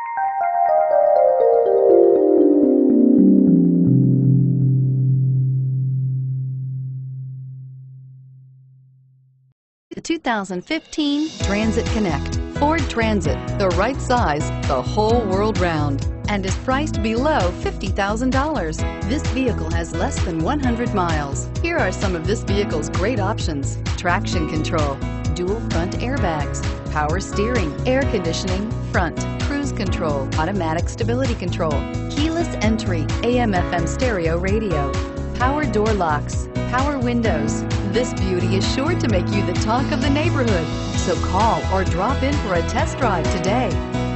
The 2015 Transit Connect. Ford Transit, the right size the whole world round, and is priced below $50,000. This vehicle has less than 100 miles. Here are some of this vehicle's great options: traction control, dual front airbags, power steering, air conditioning, front, cruise control, automatic stability control, keyless entry, AM/FM stereo radio, power door locks, power windows. This beauty is sure to make you the talk of the neighborhood. So call or drop in for a test drive today.